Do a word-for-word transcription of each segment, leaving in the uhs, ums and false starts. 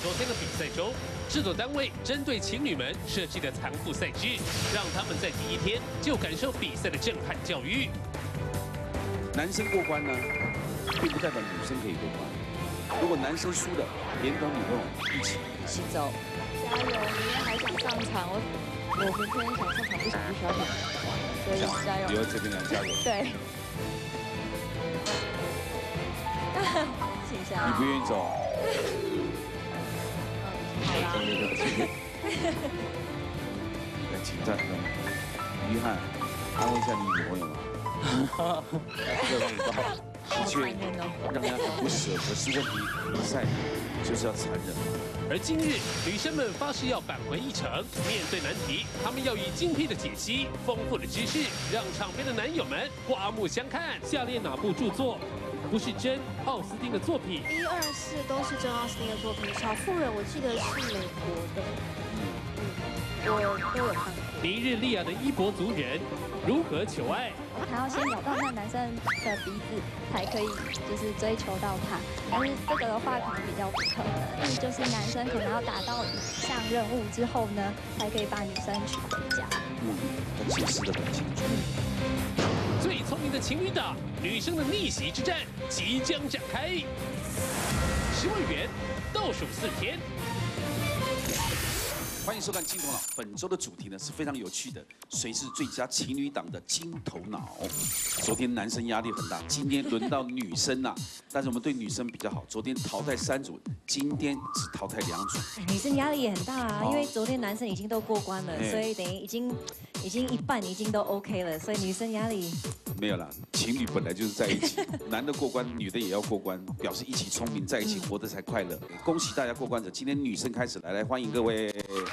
昨天的比赛中，制作单位针对情侣们设计的残酷赛制，让他们在第一天就感受比赛的震撼教育。 男生过关呢，并不代表女生可以过关。如果男生输了，连同女朋友一起一起走。 加油！明天还想上场，我我明天想上场，不想不需要你，所以加油！ 留在这边来加油。 对。请下。 你不愿意走？ 嗯，好啦。 来，请站中。于翰，安慰一下你女朋友嘛。热浪高，的确让人很不舍。可是问题，比赛就是要残忍。 而今日，女生们发誓要扳回一城。面对难题，她们要以精辟的解析、丰富的知识，让场边的男友们刮目相看。下列哪部著作不是真奥斯汀的作品？ 一二四都是真奥斯汀的作品，《小妇人》我记得是美国的，嗯，我都有看过。 尼日利亚的伊博族人如何求爱？ 还要先咬到那男生的鼻子，才可以就是追求到他。但是这个的话可能比较不可能，就是男生可能要达到以上任务之后呢，才可以把女生娶回家。 嗯，他解释得很清楚。 最聪明的情侣档，女生的逆袭之战即将展开。十万元倒数四天。 欢迎收看《金头脑》，本周的主题呢是非常有趣的，谁是最佳情侣档的金头脑？昨天男生压力很大，今天轮到女生啦、啊。但是我们对女生比较好，昨天淘汰三组，今天只淘汰两组。 女生压力也很大啊，因为昨天男生已经都过关了，所以等于已经已经一半已经都 OK 了，所以女生压力没有啦。情侣本来就是在一起，男的过关，女的也要过关，表示一起聪明，在一起活得才快乐。恭喜大家过关者，今天女生开始来，来欢迎各位。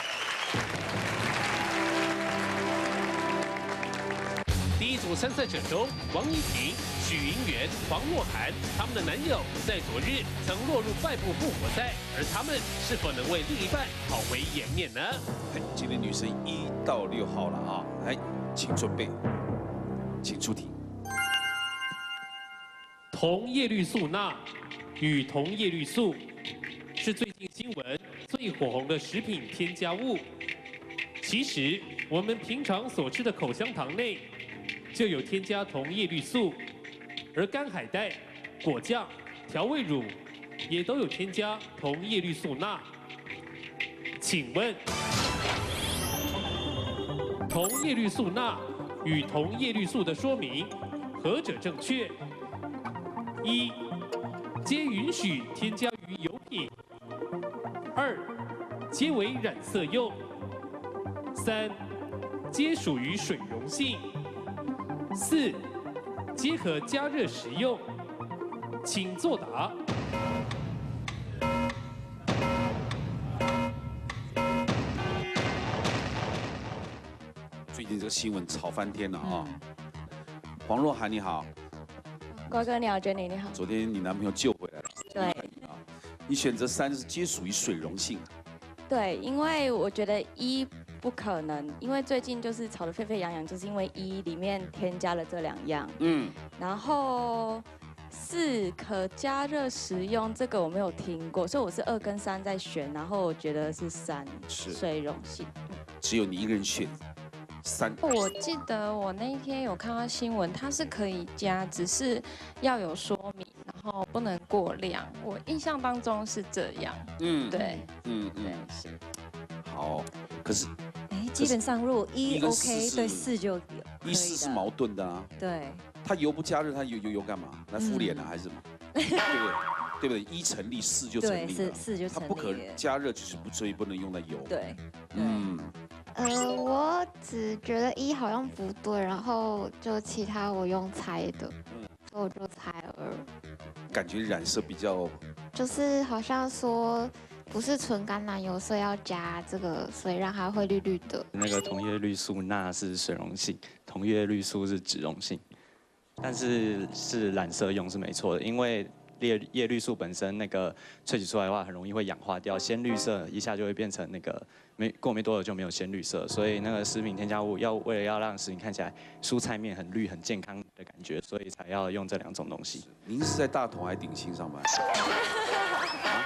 第一组参赛者中，王怡婷、许银元、黄若涵，他们的男友在昨日曾落入败部复活赛，而他们是否能为另一半讨回颜面呢？ 今天女生一到六号了啊，来，请准备，请出题。 同叶绿素钠与同叶绿素是最近新闻最火红的食品添加物。其实，我们平常所吃的口香糖内就有添加同叶绿素，而干海带、果酱、调味乳也都有添加同叶绿素钠。请问，同叶绿素钠与同叶绿素的说明何者正确？一，皆允许添加于油品；二，皆为染色用；三，皆属于水溶性；四，皆可加热食用。请作答。 最近这个新闻吵翻天了啊！黄若涵你好。 瓜哥你好 ，Jenny 你好。 昨天你男朋友救回来了。 对。 啊，你选择三是皆属于水溶性。 对，因为我觉得一不可能，因为最近就是吵得沸沸扬扬，就是因为一里面添加了这两样。嗯。然后四可加热食用，这个我没有听过，所以我是二跟三在选，然后我觉得是三，是水溶性。 只有你一个人选。三， 我记得我那一天有看到新闻，它是可以加，只是要有说明，然后不能过量。我印象当中是这样。嗯，对，嗯嗯，对是。 好，可是， 哎，基本上如果一 OK， 对四就有。 一四是矛盾的啊。 对。 它油不加热，它油油油干嘛？来敷脸啊，还是什么？对不对？对不对？一成立，四就成立了。 四就成立。 它不可加热，就是不所以不能用来油。 对。 嗯。 呃，我只觉得一好像不对，然后就其他我用猜的，嗯，所以我就猜二。 感觉染色比较， 就是好像说不是纯橄榄油，所以要加这个，所以让它会绿绿的。 那个同叶绿素钠是水溶性，同叶绿素是脂溶性，但是是染色用是没错的，因为叶叶绿素本身那个萃取出来的话，很容易会氧化掉，鲜绿色一下就会变成那个。没过没多久就没有鲜绿色，所以那个食品添加物要为了要让食品看起来蔬菜面很绿、很健康的感觉，所以才要用这两种东西。 您是在大同还是鼎新上班？啊，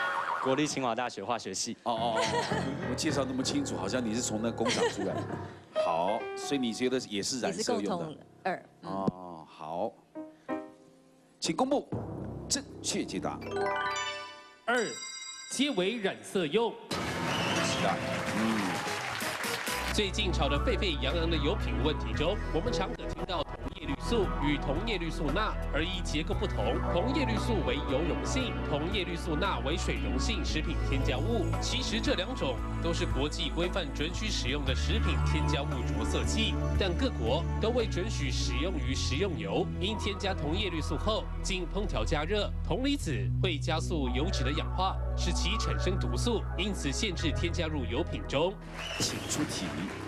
国立清华大学化学系。 哦哦哦，我介绍那么清楚，好像你是从那工厂出来的。好，所以你觉得也是染色用的？ 二。 哦，好，请公布正确解答。 二，皆为染色用。 是啊，嗯。 最近吵得沸沸扬扬的油品问题中，我们常可听到同叶绿素与同叶绿素钠，而依结构不同，同叶绿素为油溶性，同叶绿素钠为水溶性食品添加物。其实这两种都是国际规范准许使用的食品添加物着色剂，但各国都未准许使用于食用油。因添加同叶绿素后，经烹调加热，铜离子会加速油脂的氧化，使其产生毒素，因此限制添加入油品中。 请出题。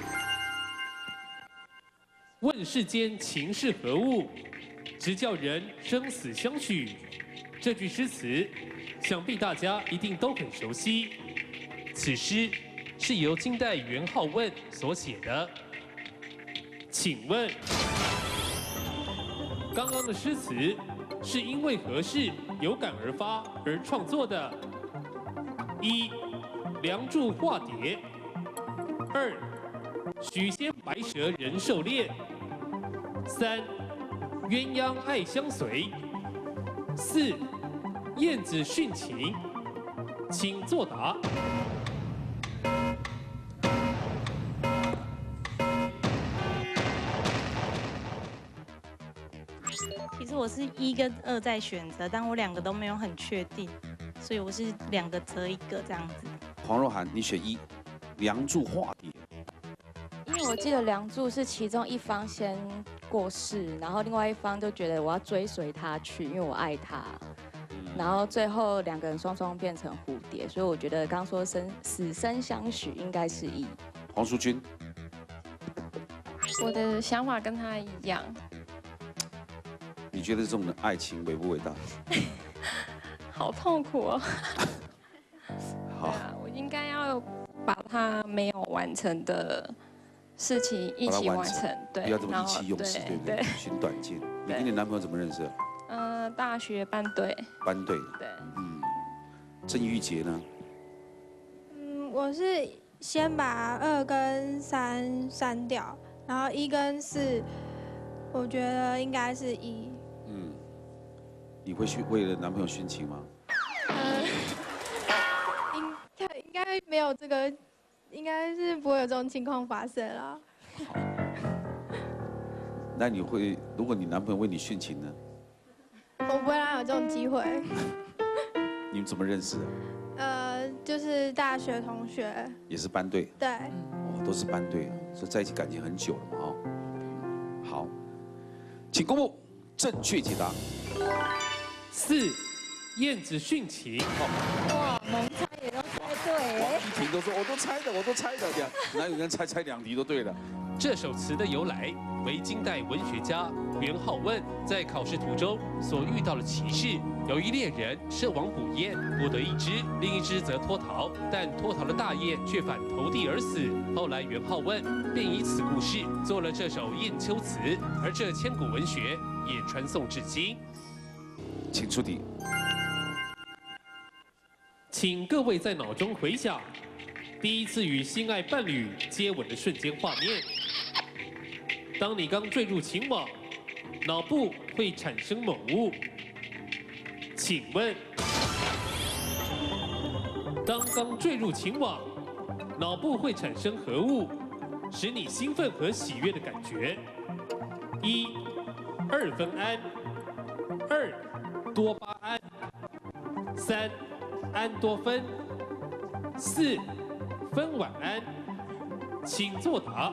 问世间情是何物，直叫人生死相许。这句诗词，想必大家一定都很熟悉。此诗是由金代元好问所写的。请问，刚刚的诗词是因为何事有感而发而创作的？一，梁祝化蝶；二，许仙白蛇人狩猎；三，鸳鸯爱相随；四，燕子殉情。请作答。 其实我是一跟二在选择，但我两个都没有很确定，所以我是两个择一个这样子。 黄若涵，你选一，梁祝化蝶。 因为我记得梁祝是其中一方先过世，然后另外一方就觉得我要追随他去，因为我爱他。然后最后两个人双双变成蝴蝶，所以我觉得刚刚说生死生相许应该是一。 黄淑君， 我的想法跟他一样。 你觉得这种的爱情伟不伟大？ 好痛苦哦。 好， 对啊，我应该要把他没有完成的事情一起完成，对， 不要这么意气用事，对不对？寻短见。你跟你男朋友怎么认识的？ 呃，大学班队。 班队。 对。 嗯，郑玉洁呢？ 嗯，我是先把二跟三删掉，然后一跟四，我觉得应该是一。 嗯，你会去为了男朋友殉情吗？ 嗯，应应该没有这个，应该是不会有这种情况发生啦。 好。那你会，如果你男朋友为你殉情呢？ 我不会让他有这种机会。 你们怎么认识的？ 呃，就是大学同学。 也是班队。 对。 哦，都是班队，所以在一起感情很久了嘛，哦。好，请公布正确解答。 四，燕子殉情。 哇，猛猜也都猜对。 王一婷都说我都猜的，我都猜的，这样哪有人猜猜两题都对了？ 这首词的由来为金代文学家元好问在考试途中所遇到的奇事。有一猎人涉网捕雁，捕得一只，另一只则脱逃，但脱逃的大雁却反投地而死。后来元好问便以此故事做了这首《雁丘词》，而这千古文学也传颂至今。 请出题。 请各位在脑中回想第一次与心爱伴侣接吻的瞬间画面。当你刚坠入情网，脑部会产生某物。请问，当刚坠入情网，脑部会产生何物，使你兴奋和喜悦的感觉？一、二酚胺；二、多巴胺；三、胺多酚；四、酚烷胺。请作答。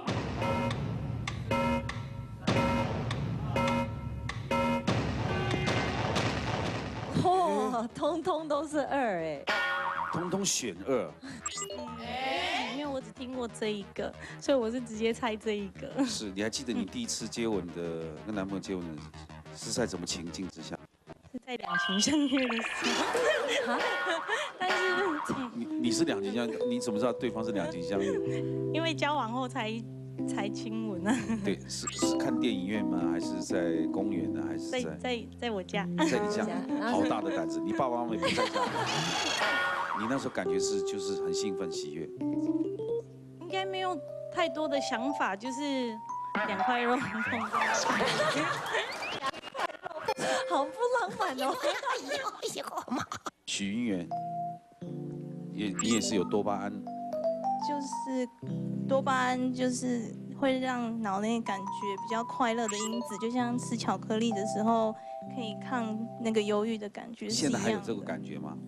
哦，通通都是二哎， 通通选二。 因为我只听过这一个，所以我是直接猜这一个。 是，你还记得你第一次接吻的跟男朋友接吻的是在什么情境之下？ 是在两情相悦的时候。但是你你是两情相悦，你怎么知道对方是两情相悦？ 因为交往后才才亲吻啊。 对，是是看电影院吗？还是在公园呢？还是在在在在我家？ 在你家，好大的胆子！你爸爸妈妈也不在家。 你那时候感觉是就是很兴奋喜悦？ 应该没有太多的想法，就是两块肉碰在一起。 好不浪漫哦。 许云元，也你也是有多巴胺， 就是多巴胺，就是会让脑内感觉比较快乐的因子，就像吃巧克力的时候可以抗那个忧郁的感觉是一样的。 现在还有这个感觉吗？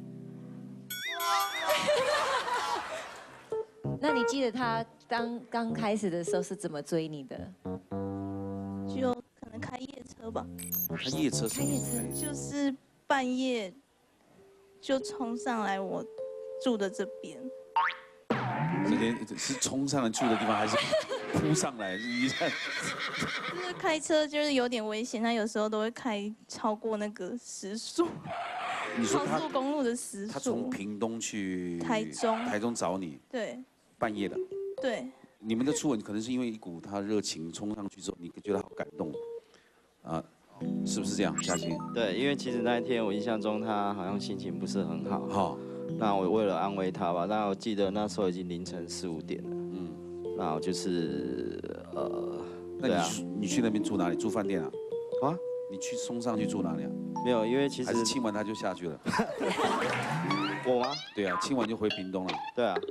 那你记得他刚刚开始的时候是怎么追你的？ 就可能开夜车吧。 开夜车什么意思？ 就是半夜就冲上来我住的这边。 这边是冲上来住的地方，还是扑上来？你看， 就是开车就是有点危险，他有时候都会开超过那个时速。 你说他高速公路的时速。 他从屏东去台中， 台中找你。 对。 半夜的。 对。 你们的初吻可能是因为一股他热情冲上去之后，你觉得好感动，啊，是不是这样？嘉欣。 对，因为其实那一天我印象中他好像心情不是很好。 好。 那我为了安慰他吧，那我记得那时候已经凌晨四五点了。嗯。那我就是呃， 那你去、啊、你去那边住哪里？住饭店啊？ 啊？ 你去冲上去住哪里啊？ 没有，因为其实还是亲完他就下去了。 我吗？ 对啊，亲完就回屏东了。 对啊。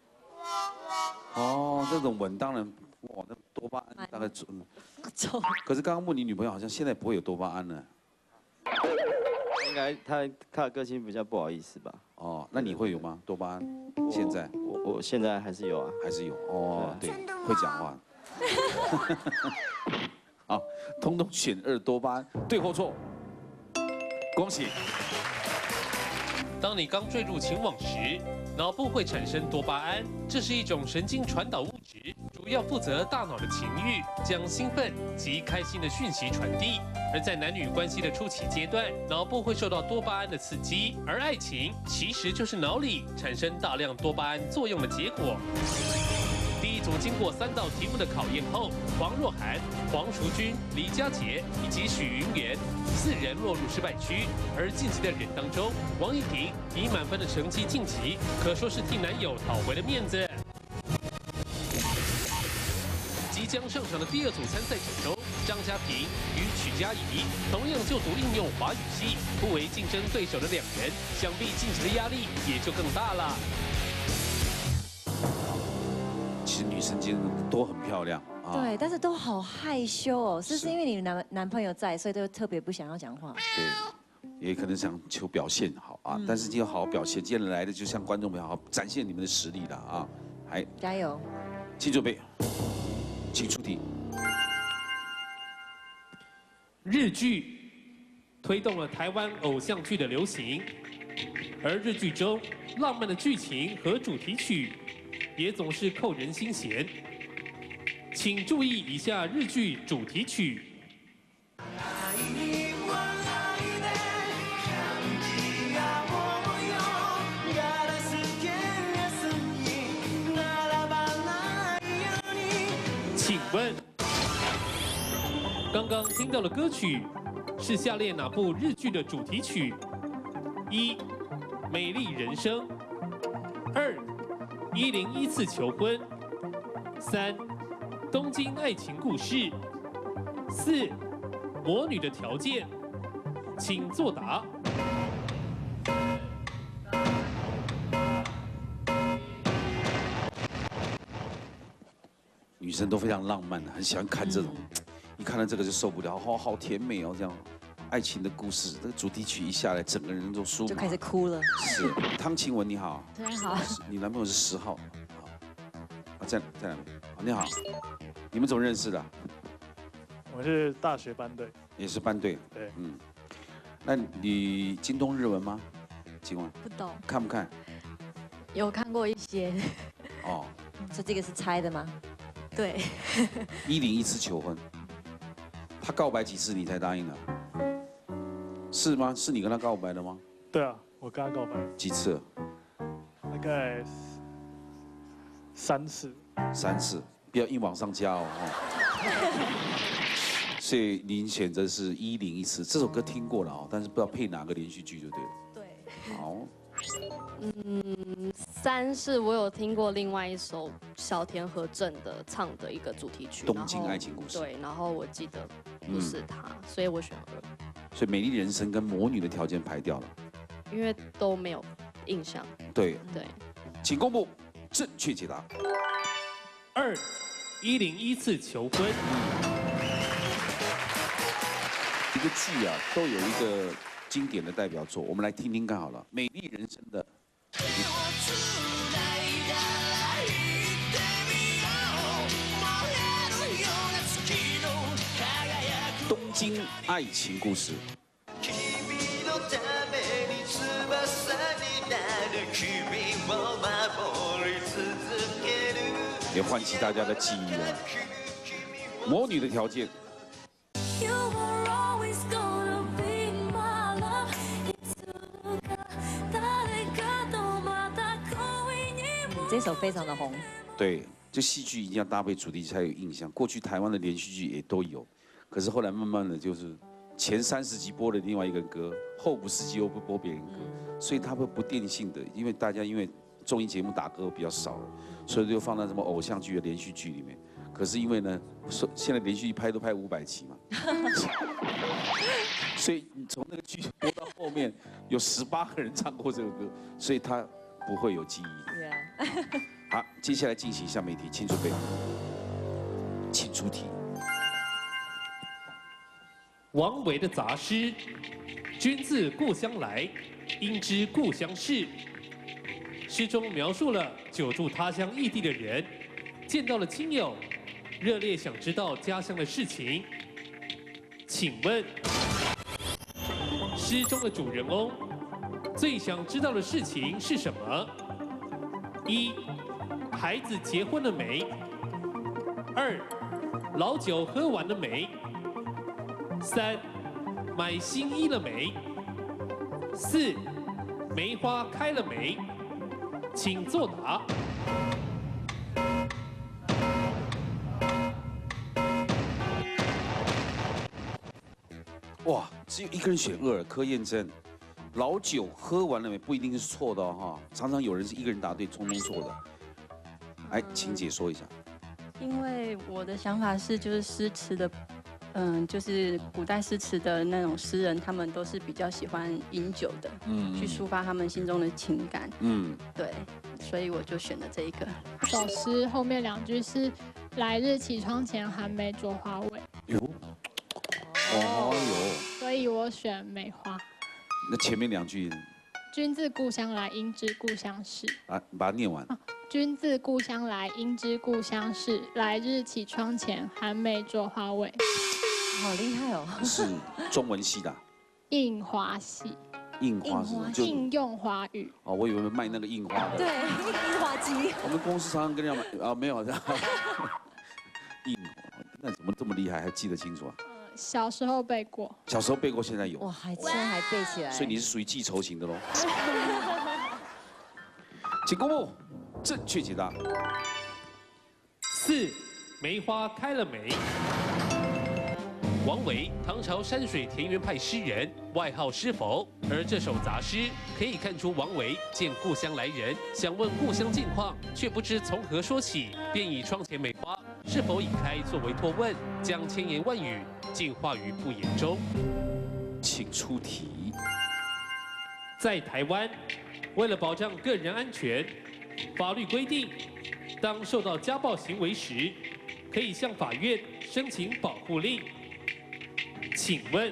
哦，这种吻当然，哇，那多巴胺大概嗯。可是刚刚问你女朋友，好像现在不会有多巴胺了。 应该他他的个性比较不好意思吧？ 哦，那你会有吗？多巴胺？现在？ 我我现在还是有啊， 还是有。哦，对，会讲话。好，通通选二多巴胺，对或错？恭喜！ 当你刚坠入情网时，脑部会产生多巴胺，这是一种神经传导物质，主要负责大脑的情欲，将兴奋及开心的讯息传递。而在男女关系的初期阶段，脑部会受到多巴胺的刺激，而爱情其实就是脑里产生大量多巴胺作用的结果。第一组经过三道题目的考验后，黄若涵、黄淑君、李佳杰以及许云元四人落入失败区。而晋级的人当中，王一婷以满分的成绩晋级，可说是替男友讨回了面子。即将上场的第二组参赛者中，张家平与曲佳怡同样就读应用华语系，不为竞争对手的两人，想必晋级的压力也就更大了。 其实女生今天都很漂亮啊。 对，但是都好害羞哦，是不是因为你男男朋友在，所以都特别不想要讲话？ 对，也可能想求表现好啊，嗯、但是今天好好表现，今天来的就向观众朋友好好展现你们的实力了啊！还加油， 请准备，请出题。 日剧推动了台湾偶像剧的流行，而日剧中浪漫的剧情和主题曲也总是扣人心弦。请注意以下日剧主题曲。请问，刚刚听到的歌曲是下列哪部日剧的主题曲？一、《美丽人生》；二、《一零一次求婚》；三、《东京爱情故事》；四、《魔女的条件》。请作答。 女生都非常浪漫的，很喜欢看这种，嗯、一看到这个就受不了，好好甜美哦，这样爱情的故事，这个主题曲一下来，整个人都舒就开始哭了。 是，汤晴雯你好， 大家好， 你男朋友是十号，好，啊在在哪边？你好，你们怎么认识的？ 我是大学班队， 也是班队， 对， 嗯，那你精通日文吗？请问？ 不懂， 看不看？ 有看过一些。 哦， 所以这个是猜的吗？ 对， 一零一次求婚，他告白几次你才答应的？是吗？是你跟他告白的吗？ 对啊，我跟他告白。 几次？ 大概三次。 三次，不要硬往上加哦。所以您选择是一零一次，这首歌听过了哦，但是不知道配哪个连续剧就对了。 对。 好， 嗯，三是我有听过另外一首小田和正的唱的一个主题曲， 《东京爱情故事》。 对，然后我记得不是他，嗯、所以我选二。 所以《美丽人生》跟《魔女的条件》排掉了， 因为都没有印象。 对对， 请公布正确解答。 二，一零一次求婚。 一个剧啊，都有一个经典的代表作，我们来听听看好了，《美丽人生》的。东京爱情故事。也唤起大家的记忆啊！魔女的条件。 这首非常的红。 对，这戏剧一定要搭配主题才有印象。过去台湾的连续剧也都有，可是后来慢慢的就是前三十集播了另外一个歌，后五十集又不播别人歌，所以它会不定性的，因为大家因为综艺节目打歌比较少了，所以就放在什么偶像剧的连续剧里面。可是因为呢，现在连续剧拍都拍五百集嘛，所以你从那个剧播到后面有十八个人唱过这个歌，所以它不会有记忆。 对啊。 好，接下来进行一下每题，请准备，请出题。 王维的杂诗：君自故乡来，应知故乡事。诗中描述了久住他乡异地的人，见到了亲友，热烈想知道家乡的事情。请问，诗中的主人翁最想知道的事情是什么？一，孩子结婚了没？二，老酒喝完了没？三，买新衣了没？四，梅花开了没？请作答。 哇，只有一个人选二，柯燕珍。老酒喝完了没？不一定是错的哈，常常有人是一个人答对，通通错的。来，请解说一下。 因为我的想法是，就是诗词的，嗯，就是古代诗词的那种诗人，他们都是比较喜欢饮酒的，嗯，去抒发他们心中的情感，嗯，对，所以我就选了这一个。 首诗后面两句是“来日绮窗前，寒梅著花未”。 有，哦哟，所以我选梅花。 那前面两句， 君自故乡来，应知故乡事。 啊，你把它念完。啊、 君自故乡来，应知故乡事。来日绮窗前，寒梅著花未。 好厉害哦！ 是中文系的。 印花系。 印花是就应用华语。 哦，我以为卖那个印花的。 对，印花机。 我们公司常常跟人家买啊，没有的。印花，那怎么这么厉害，还记得清楚啊？ 小时候背过， 小时候背过，现在有哇，还现在还背起来， 所以你是属于记仇型的喽。请公布正确解答。 四，梅花开了没？王维，唐朝山水田园派诗人，外号诗佛。而这首杂诗可以看出王维见故乡来人，想问故乡近况，却不知从何说起，便以窗前梅花是否已开作为托问，将千言万语尽化于不言中。 请出题。 在台湾，为了保障个人安全，法律规定，当受到家暴行为时，可以向法院申请保护令。请问，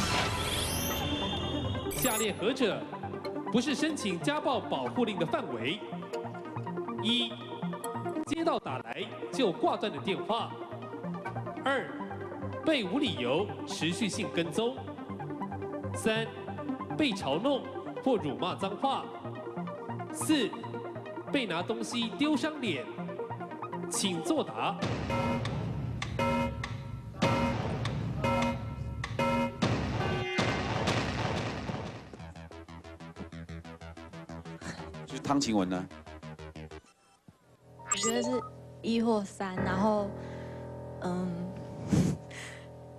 下列何者不是申请家暴保护令的范围？一，接到打来就挂断的电话；二，被无理由持续性跟踪；三，被嘲弄或辱骂脏话；四，被拿东西丢伤脸。请作答。 就是汤晴雯呢？ 我觉得是一或三，然后，嗯，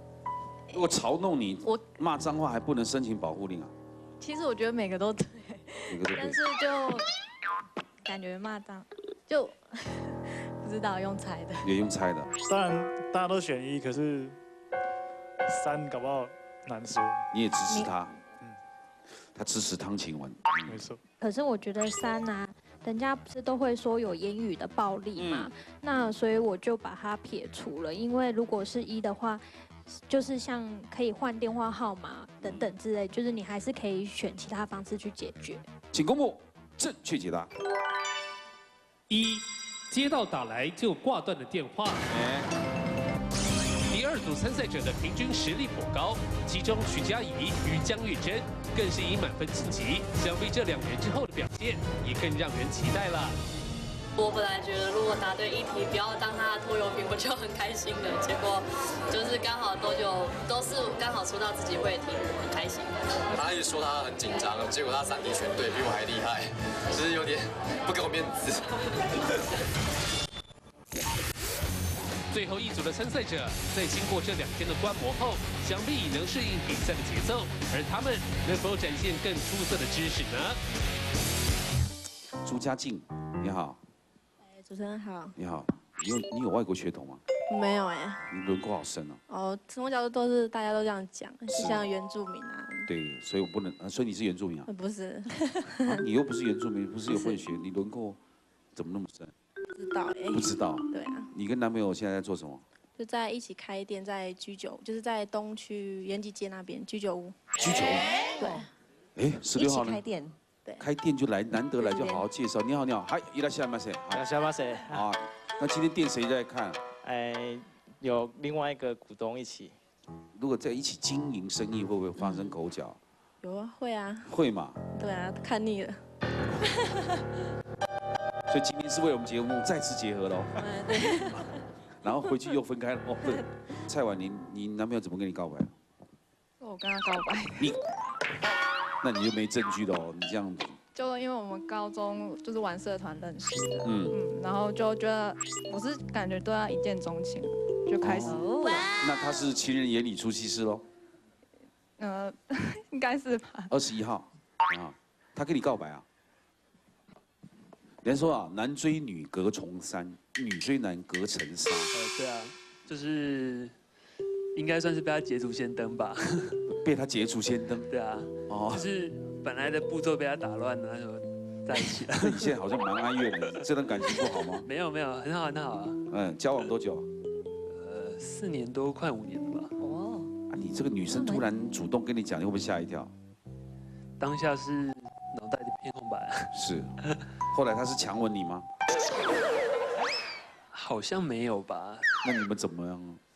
如果嘲弄你、我骂脏话，还不能申请保护令啊？ 其实我觉得每个都对， 但是就感觉骂到，就不知道用猜的。 也用猜的。 当然大家都选一，可是三搞不好难说。 你也支持他？嗯，他支持汤晴雯。 没错。 可是我觉得三啊，人家不是都会说有言语的暴力嘛？ 嗯、 那所以我就把它撇除了，因为如果是一的话，就是像可以换电话号码等等之类，就是你还是可以选其他方式去解决。 请公布正确解答。 一，接到打来就挂断的电话。第二组参赛者的平均实力颇高，其中徐佳莹与江玉珍更是以满分晋级。想必这两人之后的表现也更让人期待了。 我本来觉得如果答对一题，不要当他的拖油瓶，我就很开心的。结果就是刚好都就都是刚好出到自己会的题目，很开心。 他一直说他很紧张，结果他三题全对，比我还厉害，只是有点不给我面子。 最后一组的参赛者在经过这两天的观摩后，想必已能适应比赛的节奏，而他们能否展现更出色的知识呢？ 朱家静，你好。 哎，主持人好。 你好，你有你有外国血统吗？ 没有哎。 你轮廓好深哦。 哦，从小都是大家都这样讲，就像原住民啊。 对，所以我不能，所以你是原住民啊？ 不是。 啊、你又不是原住民，不是有混血，你轮廓怎么那么深？ 不知道哎。 不知道。 对啊。 你跟男朋友现在在做什么？ 就在一起开店，在居酒，就是在东区延吉街那边居酒屋。 居酒屋。 对。 哎，十六号呢？ 开店。 对。 开店就来，难得来就好好介绍。你好，你好，嗨，いらっしゃいませ。 いらっしゃいませ。 啊，那今天店谁在看？ 哎，有另外一个股东一起。 如果在一起经营生意，会不会发生口角？ 有啊，会啊。 会嘛？ 对啊，看腻了。 所以今天是为了我们节目再次结合喽。 对。 然后回去又分开了。哦，对。蔡婉玲，你男朋友怎么跟你告白？ 我跟他告白。 你，那你就没证据了哦。你这样子。 就因为我们高中就是玩社团认识的， 嗯嗯，然后就觉得我是感觉对他一见钟情，就开始。 哦、那他是情人眼里出西施喽？ 呃，应该是吧。 二十一号啊，他跟你告白啊？人家说啊，男追女隔重山，女追男隔层纱。 呃，对啊，就是应该算是被他捷足先登吧。 被他捷足先登？ 对啊，哦，就是本来的步骤被他打乱了，那就在一起了。 你现在好像蛮哀怨的，这段感情不好吗？ 没有没有，很好很好啊。 嗯，交往多久？ 呃，四年多，快五年了吧。 哦。 啊，你这个女生突然主动跟你讲，你会不会吓一跳？ 当下是脑袋一片空白。 是。后来他是强吻你吗？ 好像没有吧。 那你们怎么样？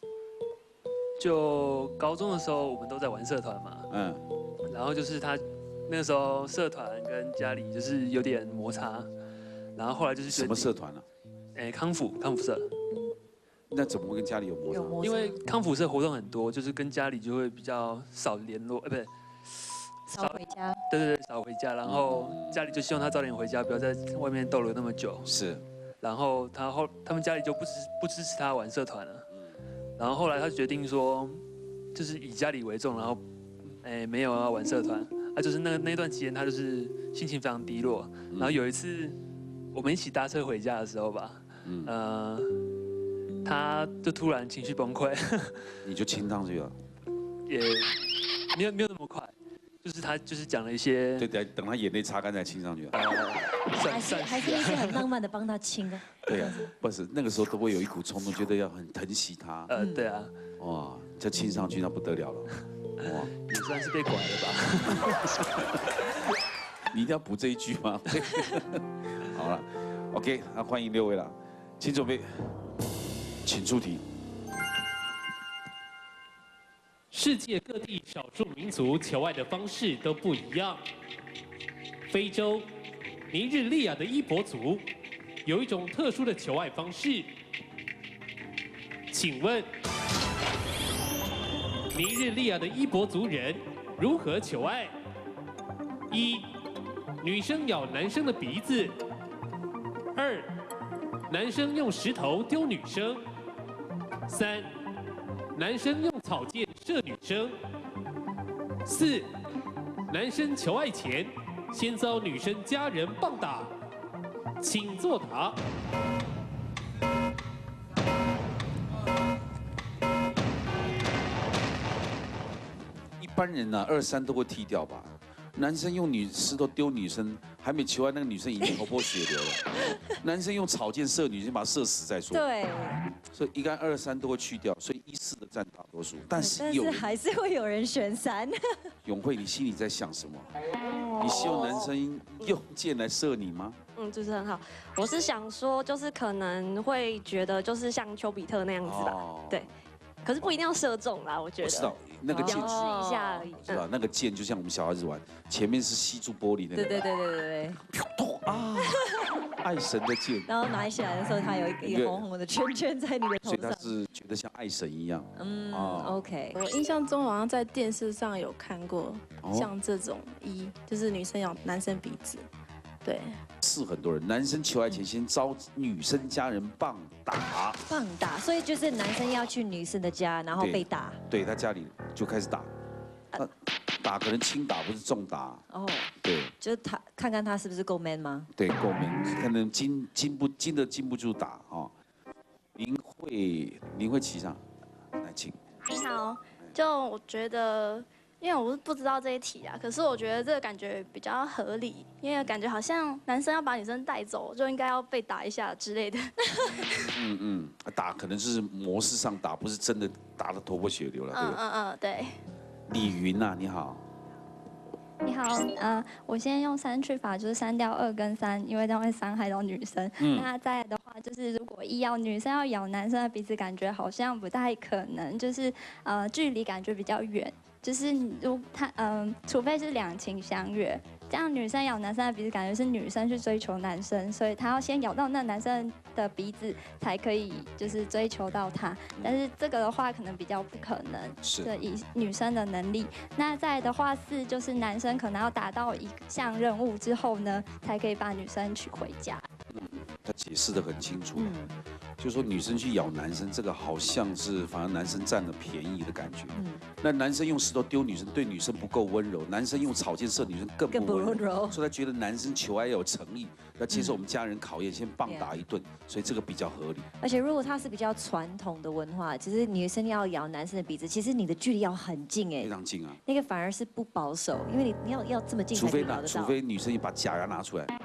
就高中的时候，我们都在玩社团嘛。嗯。然后就是他那个时候社团跟家里就是有点摩擦，然后后来就是什么社团啊？ 哎，康复康复社。 那怎么会跟家里有摩擦？ 有摩擦。因为康复社活动很多，就是跟家里就会比较少联络，哎，不对。 少回家。 对对对，少回家，然后家里就希望他早点回家，不要在外面逗留那么久。 是。然后他后他们家里就不支不支持他玩社团了。然后后来他决定说，就是以家里为重，然后，哎，没有要玩社团。啊，就是那那段期间，他就是心情非常低落。然后有一次，我们一起搭车回家的时候吧，嗯、呃，他就突然情绪崩溃。 你就亲上去了？ 也没有没有那么快。就是他就是讲了一些， 对，等等他眼泪擦干再亲上去。 还是还是一些很浪漫的帮他亲的。 对啊，不是那个时候都会有一股冲动，觉得要很疼惜他。 呃，对啊。 哇，这亲上去那不得了了。哇， 也算是被拐了吧。 你一定要补这一句吗？好了 ，OK， 那欢迎六位了，请准备，请出题。 世界各地少数民族求爱的方式都不一样。非洲尼日利亚的伊博族有一种特殊的求爱方式，请问尼日利亚的伊博族人如何求爱？一、女生咬男生的鼻子；二、男生用石头丢女生；三、男生用草箭射女生；四、男生求爱前先遭女生家人棒打，请作答。 一般人呢、啊，二三都会踢掉吧。男生用女石头丢女生，还没求完，那个女生已经头破血流了。男生用草箭射女生，把她射死再说。 对。 所以一般二三都会去掉，所以一四的占大多数。但是有但是还是会有人选三。 永慧，你心里在想什么？你希望男生用箭来射你吗？ 嗯，主持人好，我是想说，就是可能会觉得，就是像丘比特那样子吧， 哦、 对。可是不一定要射中啦，我觉得。 我知道那个箭试一下而已。 是吧？那个箭就像我们小孩子玩，前面是吸住玻璃的。 对对对对对对。啊！爱神的箭。 然后拿起来的时候，它有一个红红的圈圈在你的头上。 所以他是觉得像爱神一样。 嗯、 啊、 ，OK。 我印象中好像在电视上有看过像这种一，就是女生咬男生鼻子。对， 是很多人，男生求爱前先遭女生家人棒打， 棒打，所以就是男生要去女生的家，然后被打。 对，对他家里就开始打，那打可能轻打不是重打。 哦， 对， 就是他看看他是不是够 man 吗？ 对，够 man， 可能经经不经得经不住打哦。林慧，林慧骑上，来请。 你好，就我觉得。因为我是不知道这一题啊，可是我觉得这个感觉比较合理，因为感觉好像男生要把女生带走，就应该要被打一下之类的。 嗯嗯，打可能是模式上打，不是真的打得头破血流了。 嗯嗯嗯，对。 李云呐，你好。 你好，呃，我先用删去法，就是删掉二跟三，因为这样会伤害到女生。嗯、那再来的话，就是如果一要女生要咬男生的鼻子，感觉好像不太可能，就是呃距离感觉比较远。就是如他嗯、呃，除非是两情相悦，这样女生咬男生的鼻子，感觉是女生去追求男生，所以她要先咬到那男生的鼻子，才可以就是追求到他。但是这个的话，可能比较不可能， 是对以女生的能力。那再来的话，四就是男生可能要达到一项任务之后呢，才可以把女生娶回家。 嗯，他解释得很清楚。嗯。就说女生去咬男生，这个好像是反而男生占了便宜的感觉。嗯，那男生用石头丢女生，对女生不够温柔；男生用草箭射女生更不温柔。所以他觉得男生求爱要有诚意，要接受我们家人考验，先棒打一顿，所以这个比较合理。 而且如果他是比较传统的文化，其实女生要咬男生的鼻子，其实你的距离要很近哎， 非常近啊。 那个反而是不保守，因为你你要要这么近才可以咬得到。 除非女生也把假牙拿出来。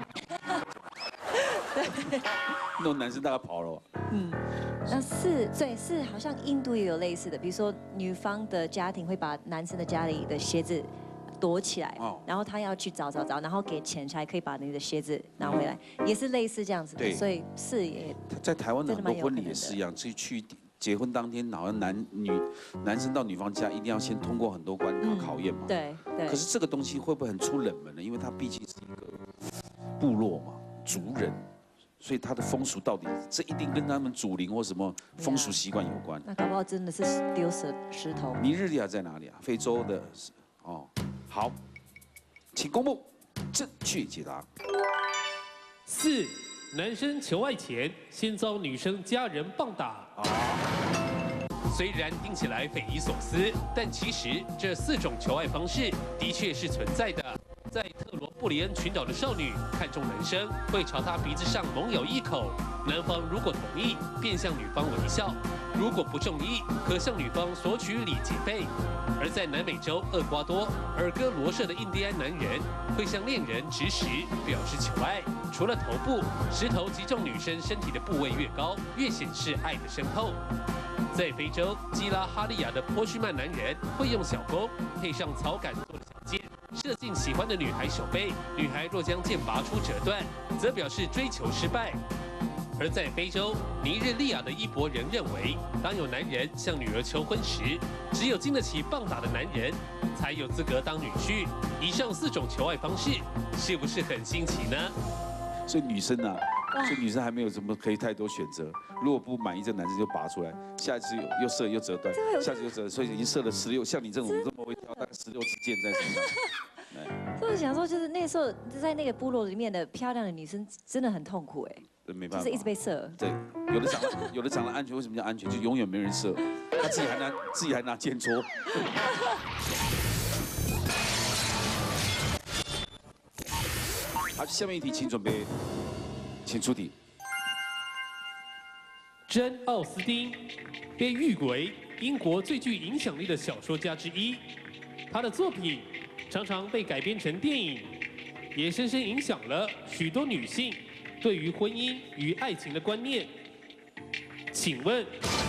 那种男生大概跑了。 嗯，那四对四好像印度也有类似的，比如说女方的家庭会把男生的家里的鞋子躲起来，哦、然后他要去找找找，然后给钱才可以把你的鞋子拿回来，嗯、也是类似这样子的。所以四也在台湾的很多婚礼也是一样，所以去结婚当天，好像男女男生到女方家一定要先通过很多关卡考验嘛。 嗯、对对。 可是这个东西会不会很出冷门呢？因为它毕竟是一个部落嘛，族人。所以他的风俗到底，这一定跟他们祖灵或什么风俗习惯有关。 那搞不好真的是丢石石头。 尼日利亚在哪里啊？非洲的，哦，好，请公布正确解答。 四，男生求爱前先遭女生家人棒打。啊。虽然听起来匪夷所思，但其实这四种求爱方式的确是存在的。在特罗布里恩群岛的少女看中男生，会朝他鼻子上猛咬一口。男方如果同意，便向女方微笑；如果不中意，可向女方索取礼节费。而在南美洲厄瓜多、尔戈罗社的印第安男人，会向恋人掷石表示求爱。除了头部，石头击中女生身体的部位越高，越显示爱的深厚。在非洲基拉哈利亚的波须曼男人会用小弓配上草杆做的小箭，射进喜欢的女孩手背。女孩若将箭拔出折断，则表示追求失败。而在非洲尼日利亚的伊博人认为，当有男人向女儿求婚时，只有经得起棒打的男人才有资格当女婿。以上四种求爱方式，是不是很新奇呢？ 所以女生啊。所以女生还没有什么可以太多选择，如果不满意，这男生就拔出来，下一次又又射又折断，下次又折，所以已经射了十六，像你这种这么会挑，大概十六支箭在身上。 就是想说，就是那时候在那个部落里面的漂亮的女生真的很痛苦哎， 没办法， 就是一直被射。 对，有的长得有的长得安全，为什么叫安全？就永远没人射，他自己还拿自己还拿箭戳。 好，下面一题，请准备，请出题。 珍·奥斯汀被誉为英国最具影响力的小说家之一，他的作品常常被改编成电影，也深深影响了许多女性对于婚姻与爱情的观念。请问，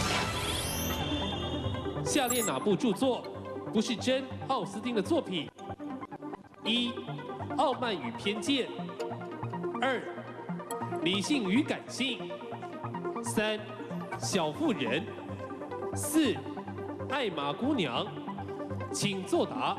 下列哪部著作不是珍·奥斯汀的作品？一、《傲慢与偏见》；二、《理性与感性》；三、《小妇人》；四、《艾玛姑娘》。请作答。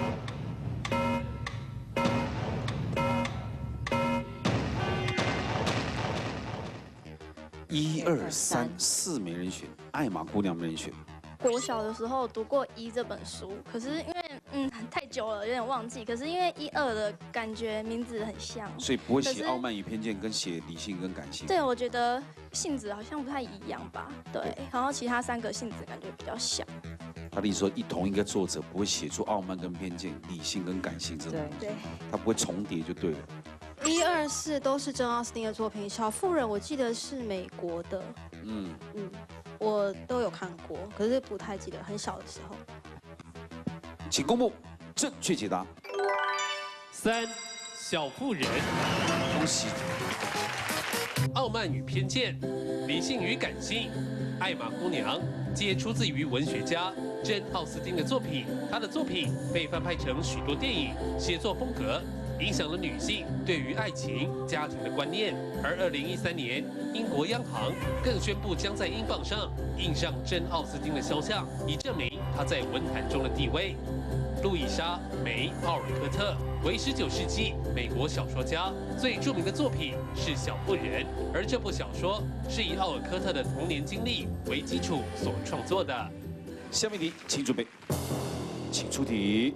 一二三四没人选，艾玛姑娘没人选。 国小的时候读过一这本书，可是因为嗯太久了，有点忘记。可是因为一二的感觉名字很像， 所以不会写傲慢与偏见，跟写理性跟感性。 对，我觉得性质好像不太一样吧。对，然后其他三个性质感觉比较像。 他的意思说，一同一个作者不会写出傲慢跟偏见、理性跟感性这种东西， 对， 他不会重叠就对了。 一二四都是珍·奥斯汀的作品，《小妇人》我记得是美国的， 嗯嗯，我都有看过，可是不太记得，很小的时候。 请公布正确解答。 三，小妇人。 恭喜。 傲慢与偏见，理性与感性，艾玛姑娘，皆出自于文学家珍·奥斯汀的作品。他的作品被翻拍成许多电影，写作风格影响了女性对于爱情、家庭的观念。而二零一三年，英国央行更宣布将在英镑上印上珍·奥斯汀的肖像，以证明他在文坛中的地位。路易莎·梅·奥尔科特为十九世纪美国小说家，最著名的作品是《小妇人》，而这部小说是以奥尔科特的童年经历为基础所创作的。 下面题，请准备，请出题。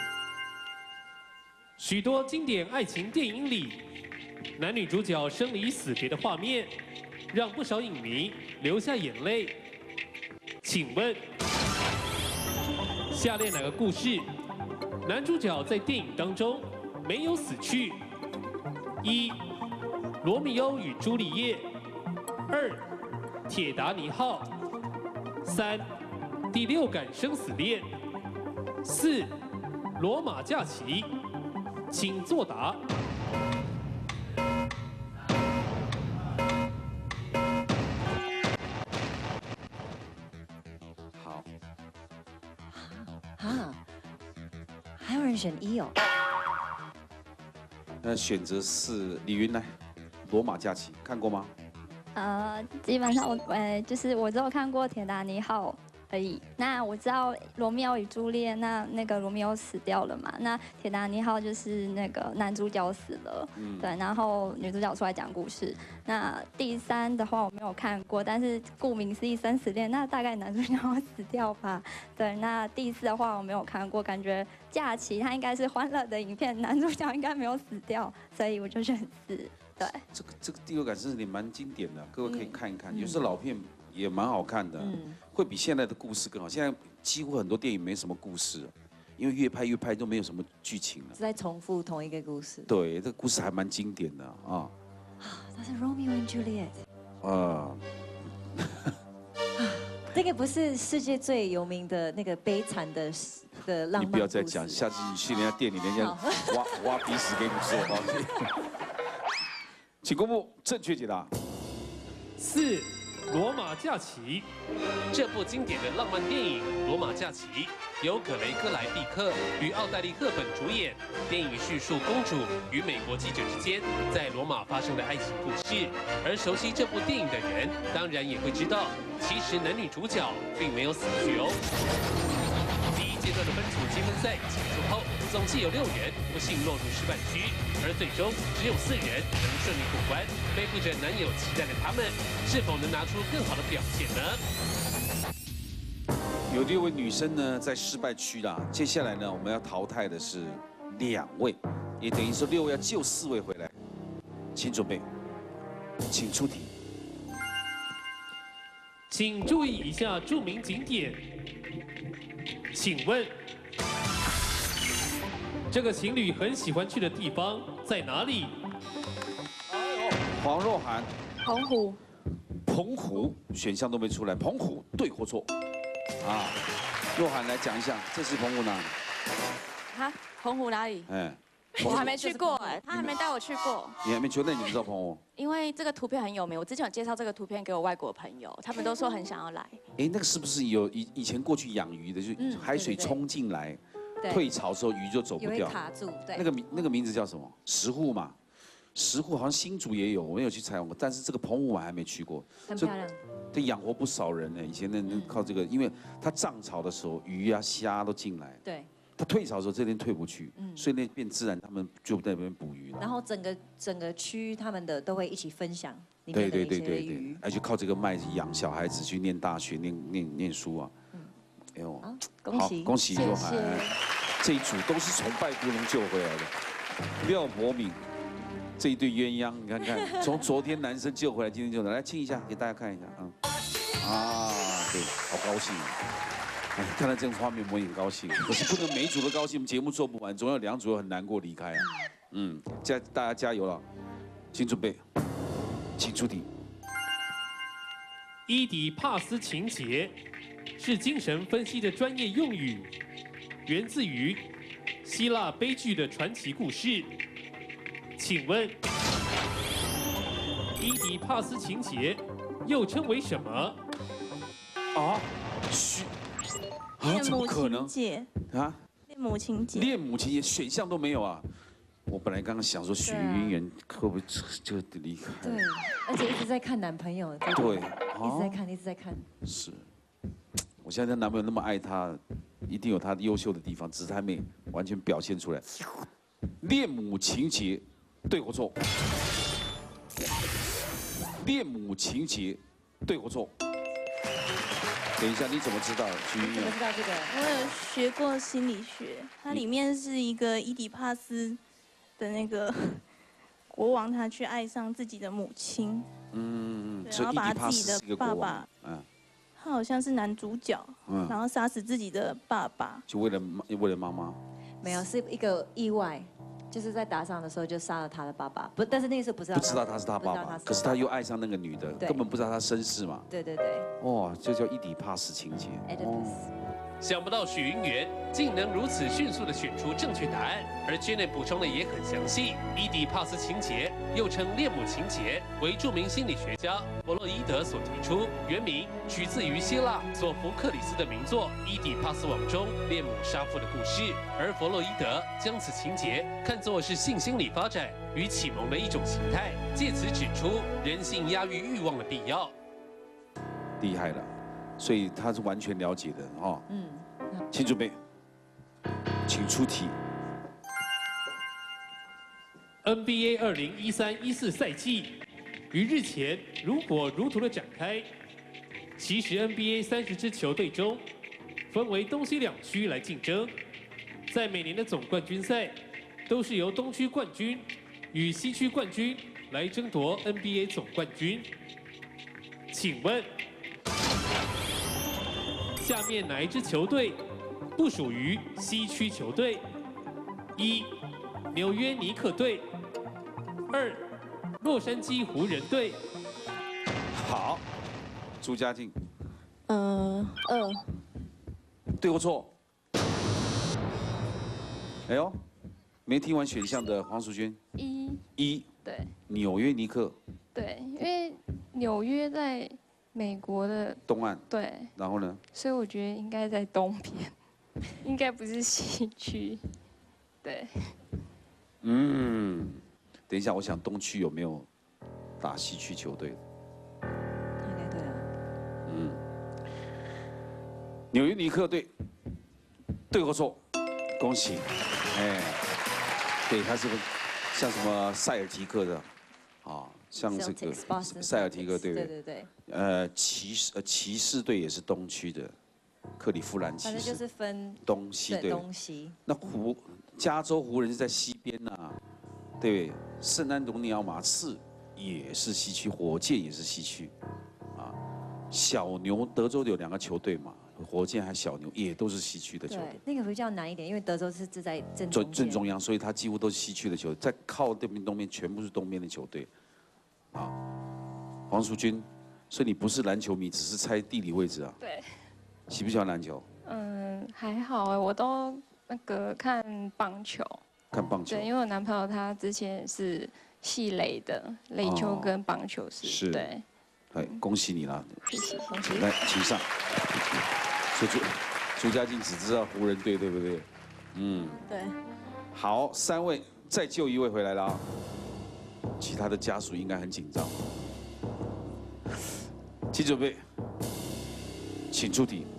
许多经典爱情电影里，男女主角生离死别的画面，让不少影迷流下眼泪。请问，下列哪个故事，男主角在电影当中没有死去？一、罗密欧与朱丽叶；二、铁达尼号；三、第六感生死恋；四、罗马假期。请作答。 好。 啊，还有人选一哦。 那选择是李云来，《罗马假期》看过吗？ 呃，基本上我呃就是我只有看过《铁达尼号》而已。那我知道罗密欧与朱丽叶，那那个罗密欧死掉了嘛？那铁达尼号就是那个男主角死了，嗯、对，然后女主角出来讲故事。那第三的话我没有看过，但是顾名思义生死恋，那大概男主角会死掉吧？对，那第四的话我没有看过，感觉假期它应该是欢乐的影片，男主角应该没有死掉，所以我就选四。对， 这个这个第六感生死恋蛮经典的，各位可以看一看，嗯、有时候老片。也蛮好看的，嗯、会比现在的故事更好。现在几乎很多电影没什么故事，因为越拍越拍都没有什么剧情了， 是在重复同一个故事。 对，这个故事还蛮经典的啊。 啊，那是 Romeo and Juliet。 啊。 这个不是世界最有名的那个悲惨的的浪漫故事。 你不要再讲，下次你去人家店里，人家挖挖鼻屎给你做，好不好？请公布正确解答。 四。罗马假期，这部经典的浪漫电影《罗马假期》由葛雷戈莱蒂克与奥黛丽赫本主演。电影叙述公主与美国记者之间在罗马发生的爱情故事。而熟悉这部电影的人，当然也会知道，其实男女主角并没有死去哦。第一阶段的分组积分赛结束后，总计有六人不幸落入失败区，而最终只有四人能顺利过关。背负着男友期待的他们，是否能拿出更好的表现呢？ 有六位女生呢在失败区啦，接下来呢我们要淘汰的是两位，也等于说六位要救四位回来，请准备，请出题。 请注意一下著名景点。请问， 这个情侣很喜欢去的地方在哪里？ 黄若涵， 澎湖。 澎湖选项都没出来，澎湖对或错？啊，若涵来讲一下，这是澎湖哪里？ 哈，澎湖哪里？ 哎， 我还没去过哎，他还没带我去过。 你还没去，那你不知道澎湖？ 因为这个图片很有名，我之前有介绍这个图片给我外国朋友，他们都说很想要来。 哎，那个是不是有以以前过去养鱼的，就海水冲进来，退潮之后鱼就走不掉， 卡住。对， 那个名那个名字叫什么？石户嘛。石户好像新竹也有，我没有去采访过，但是这个澎湖我还没去过。 很漂亮。 对，养活不少人呢。以前那那靠这个，因为它涨潮的时候，鱼啊虾都进来。 对。 它退潮的时候，这边退不去，所以那边自然他们就在那边捕鱼。 然后整个整个区他们的都会一起分享里面的一些鱼。 哎，就靠这个卖养小孩子去念大学、念念念书啊。哎呦， 恭喜恭喜若涵，这一组都是从拜福龙救回来的，廖博敏。这一对鸳鸯，你看看，从昨天男生救回来，今天救回来，来亲一下，给大家看一下，嗯，啊，对，好高兴，哎，看到这个画面我也很高兴，可是不能每一组都高兴，我们节目做不完，总有两组很难过离开啊，嗯，加大家加油了，请准备，请出题。 伊底帕斯情节是精神分析的专业用语，源自于希腊悲剧的传奇故事。请问，伊底帕斯情节又称为什么？ 啊？虚啊？怎么可能？啊？ 恋母情节。 恋母情节选项都没有啊！我本来刚刚想说许云媛会不会就离开？ 对，而且一直在看男朋友。 对， 一直在看，一直在看。 是，我现在男朋友那么爱她，一定有他优秀的地方，只是他没完全表现出来。恋母情节。对或错？恋母情节，对或错？等一下，你怎么知道？徐云怎么知道这个？ 我有学过心理学，它里面是一个伊底帕斯的那个国王，他去爱上自己的母亲，嗯，然后把他自己的爸爸，嗯，他好像是男主角，嗯，然后杀死自己的爸爸， 就为了为了妈妈？ 没有，是一个意外。就是在打仗的时候就杀了他的爸爸，不，但是那个时候不知道， 不知道他是他爸爸，可是他又爱上那个女的，根本不知道他身世嘛。 对对对。 哇，这叫伊底帕斯情节。 想不到许云媛竟能如此迅速地选出正确答案，而 Janet 补充的也很详细。伊底帕斯情节又称恋母情节，为著名心理学家弗洛伊德所提出，原名取自于希腊索福克里斯的名作《伊底帕斯王》中恋母杀父的故事，而弗洛伊德将此情节看作是性心理发展与启蒙的一种形态，借此指出人性压抑欲望的必要。 厉害了。所以他是完全了解的哦。嗯，请准备，请出题。 N B A 二零一三一四赛季于日前如火如荼的展开。其实 N B A 三十支球队中，分为东西两区来竞争。在每年的总冠军赛，都是由东区冠军与西区冠军来争夺 N B A 总冠军。请问？下面哪一支球队不属于西区球队？一、纽约尼克队；二、洛杉矶湖人队。 好，朱家静。 嗯，二。 对或错？哎呦，没听完选项的黄淑娟。 一。 一。 对。 纽约尼克。 对，因为纽约在。美国的东岸， 对， 然后呢？ 所以我觉得应该在东边，应该不是西区，对。 嗯，等一下，我想东区有没有打西区球队？ 应该对啊。 嗯，纽约尼克队，对或错？恭喜，哎，对，他是像什么塞尔提克的，啊。像这个塞尔提克队， 对对对， 呃，骑士呃骑士队也是东区的，克利夫兰骑士， 反正就是分东西对东西。 那湖加州湖人是在西边呐、啊，对，圣安东尼奥马刺也是西区，火箭也是西区，啊，小牛德州有两个球队嘛， 火箭还小牛，也都是西区的球队。 对，那个比较难一点，因为德州是置在正正正中央，所以它几乎都是西区的球队，在靠这边东边全部是东边的球队。啊，黄淑君，所以你不是篮球迷，只是猜地理位置啊？ 对。 喜不喜欢篮球？ 嗯，还好哎，我都那个看棒球。 看棒球。 对，因为我男朋友他之前是系垒的，垒球跟棒球是。 是。 对。 哎，恭喜你啦！ 谢谢，恭喜。 来，请上。所以朱朱家靖只知道湖人队，对不对？嗯。 对。 好，三位再救一位回来了啊！其他的家属应该很紧张。请准备，请出题。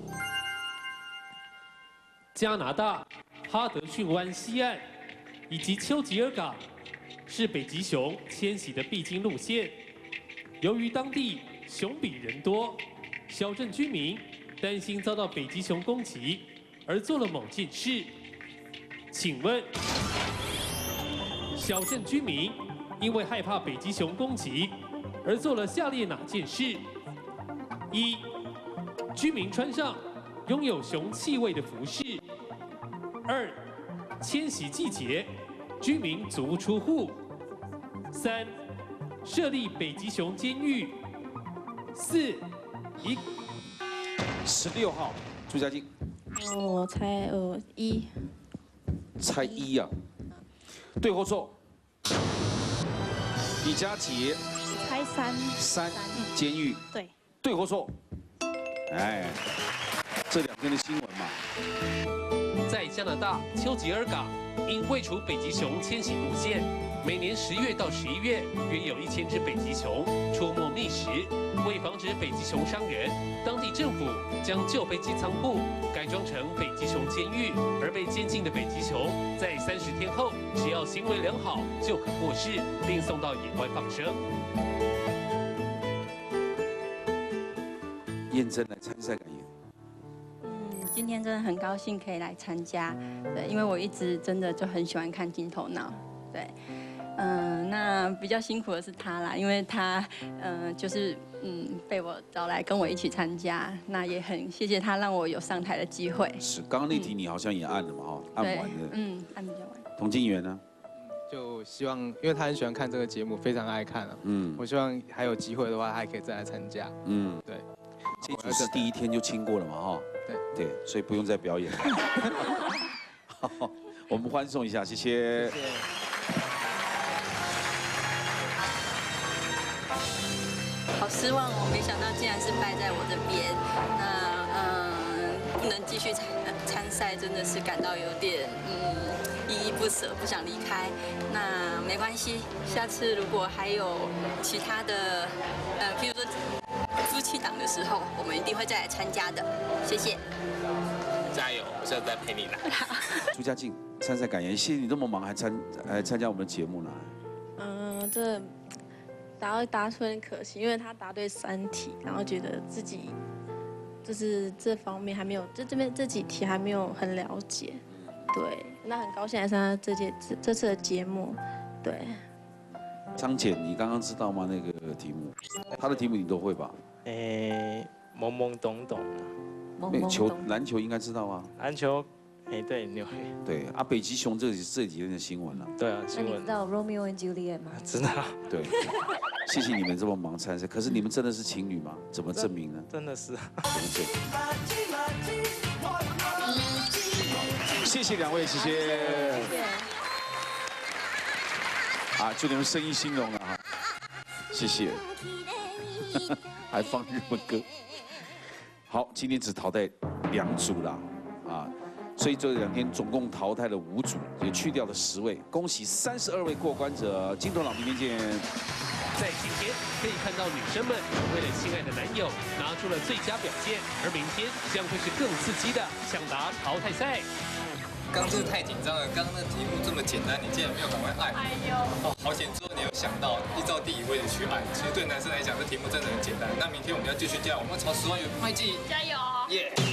加拿大哈德逊湾西岸以及丘吉尔港是北极熊迁徙的必经路线。由于当地熊比人多，小镇居民担心遭到北极熊攻击，而做了某件事。请问，小镇居民因为害怕北极熊攻击，而做了下列哪件事？一，居民穿上拥有熊气味的服饰；二，迁徙季节，居民足不出户；三，设立北极熊监狱。四，一， 十六号，朱家靖。 我猜呃一。 猜一呀、啊？对或错？李佳杰。 猜三。 三，监狱。 对。 对或错？哎，这两天的新闻嘛。 在加拿大丘吉尔港，因未除北极熊迁徙路线，每年十月到十一月，约有一千只北极熊出没觅食。为防止北极熊伤人，当地政府将旧飞机仓库改装成北极熊监狱，而被监禁的北极熊在三十天后，只要行为良好就可获释，并送到野外放生。 燕珍来参赛感言。 嗯，今天真的很高兴可以来参加，对，因为我一直真的就很喜欢看金头脑，对，嗯，那比较辛苦的是他啦，因为他，嗯，就是嗯被我找来跟我一起参加，那也很谢谢他让我有上台的机会。 是，刚刚那题你好像也按了嘛，哈、嗯，按完的。 嗯，按比较晚。 童静源呢？ 就希望，因为他很喜欢看这个节目，非常爱看啊。嗯。我希望还有机会的话，他还可以再来参加。嗯，对。 这组是第一天就亲过了嘛，哈。对。对，所以不用再表演了。好，我们欢送一下，谢谢。谢谢。 好失望哦！没想到竟然是败在我这边，那嗯，不能继续参参赛，真的是感到有点嗯依依不舍，不想离开。那没关系，下次如果还有其他的呃，譬如说夫妻档的时候，我们一定会再来参加的。谢谢。 加油！我下次再陪你来。 朱家靖参赛感言，谢谢你这么忙还参还参加我们的节目呢。 嗯，这。答到答出很可惜，因为他答对三题，然后觉得自己就是这方面还没有，就这边这几题还没有很了解。对，那很高兴来参加这届这这次的节目。对。 张简，你刚刚知道吗？那个题目，他的题目你都会吧？ 诶，懵懵懂懂。 懵懵球篮球应该知道啊。 篮球。哎，对，你会对啊，北极熊这这几天的新闻了。 对啊，新闻。 那你知道 Romeo and Juliet 吗？ 知道。对， 谢谢你们这么忙参赛，可是你们真的是情侣吗？怎么证明呢？ 真的是。 怎么证明？谢谢两位，谢谢。啊，祝你们生意兴隆了哈，谢谢。还放日文歌。好，今天只淘汰两组啦，啊。所以这两天总共淘汰了五组，也去掉了十位。恭喜三十二位过关者，金头脑明天见。 在今天可以看到女生们为了心爱的男友拿出了最佳表现，而明天将会是更刺激的抢答淘汰赛。 刚真的太紧张了，刚刚那题目这么简单，你竟然没有赶快按。哎呦！哦，好险！之后你有想到依照地理位置去按。其实对男生来讲，这题目真的很简单。那明天我们要继续加油，我们朝十万元迈进。 加油！ 耶！